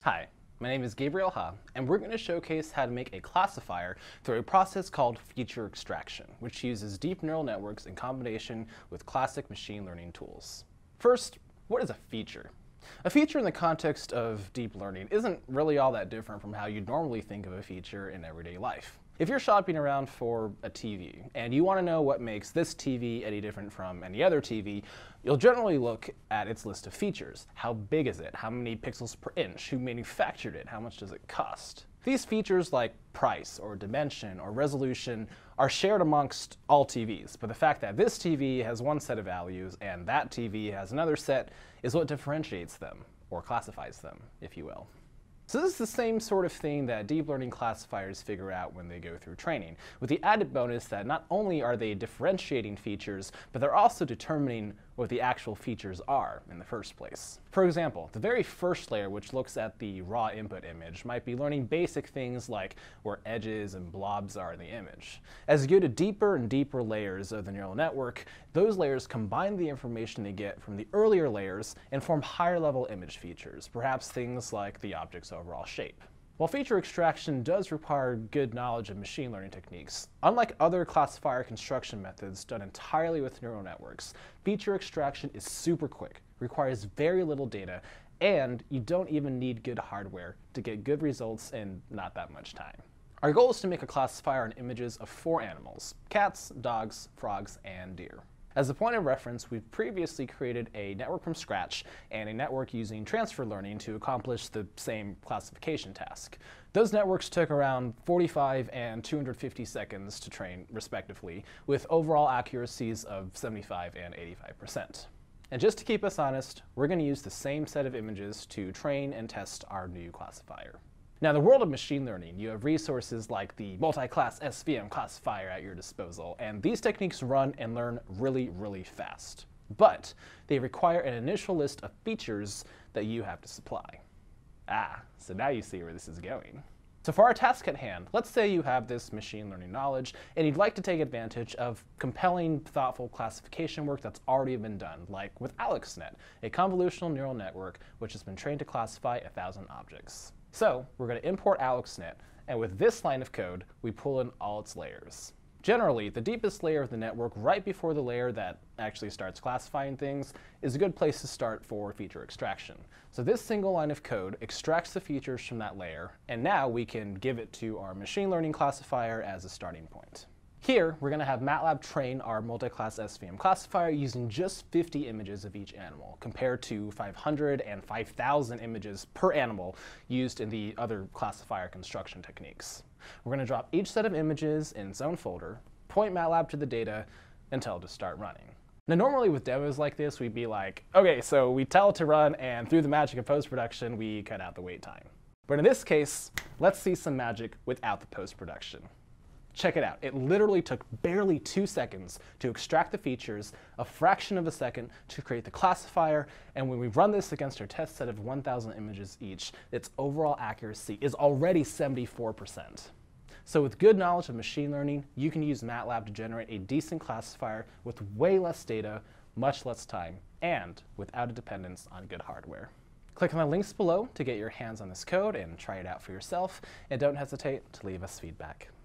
Hi, my name is Gabriel Ha, and we're going to showcase how to make a classifier through a process called feature extraction, which uses deep neural networks in combination with classic machine learning tools. First, what is a feature? A feature in the context of deep learning isn't really all that different from how you'd normally think of a feature in everyday life. If you're shopping around for a TV and you want to know what makes this TV any different from any other TV, you'll generally look at its list of features. How big is it? How many pixels per inch? Who manufactured it? How much does it cost? These features like price or dimension or resolution are shared amongst all TVs, but the fact that this TV has one set of values and that TV has another set is what differentiates them, or classifies them, if you will. So this is the same sort of thing that deep learning classifiers figure out when they go through training, with the added bonus that not only are they differentiating features, but they're also determining what the actual features are in the first place. For example, the very first layer, which looks at the raw input image, might be learning basic things like where edges and blobs are in the image. As you go to deeper and deeper layers of the neural network, those layers combine the information they get from the earlier layers and form higher level image features, perhaps things like the object's overall shape. While feature extraction does require good knowledge of machine learning techniques, unlike other classifier construction methods done entirely with neural networks, feature extraction is super quick, requires very little data, and you don't even need good hardware to get good results in not that much time. Our goal is to make a classifier on images of 4 animals: cats, dogs, frogs, and deer. As a point of reference, we've previously created a network from scratch and a network using transfer learning to accomplish the same classification task. Those networks took around 45 and 250 seconds to train, respectively, with overall accuracies of 75 and 85%. And just to keep us honest, we're going to use the same set of images to train and test our new classifier. Now, in the world of machine learning, you have resources like the multi-class SVM classifier at your disposal, and these techniques run and learn really, really fast. But they require an initial list of features that you have to supply. So now you see where this is going. So for our task at hand, let's say you have this machine learning knowledge and you'd like to take advantage of compelling, thoughtful classification work that's already been done, like with AlexNet, a convolutional neural network which has been trained to classify 1,000 objects. So we're going to import AlexNet, and with this line of code, we pull in all its layers. Generally, the deepest layer of the network, right before the layer that actually starts classifying things, is a good place to start for feature extraction. So this single line of code extracts the features from that layer, and now we can give it to our machine learning classifier as a starting point. Here, we're going to have MATLAB train our multi-class SVM classifier using just 50 images of each animal, compared to 500 and 5,000 images per animal used in the other classifier construction techniques. We're going to drop each set of images in its own folder, point MATLAB to the data, and tell it to start running. Now, normally with demos like this, we'd be like, okay, so we tell it to run, and through the magic of post-production, we cut out the wait time. But in this case, let's see some magic without the post-production. Check it out. It literally took barely 2 seconds to extract the features, a fraction of a second to create the classifier, and when we run this against our test set of 1,000 images each, its overall accuracy is already 74%. So with good knowledge of machine learning, you can use MATLAB to generate a decent classifier with way less data, much less time, and without a dependence on good hardware. Click on the links below to get your hands on this code and try it out for yourself, and don't hesitate to leave us feedback.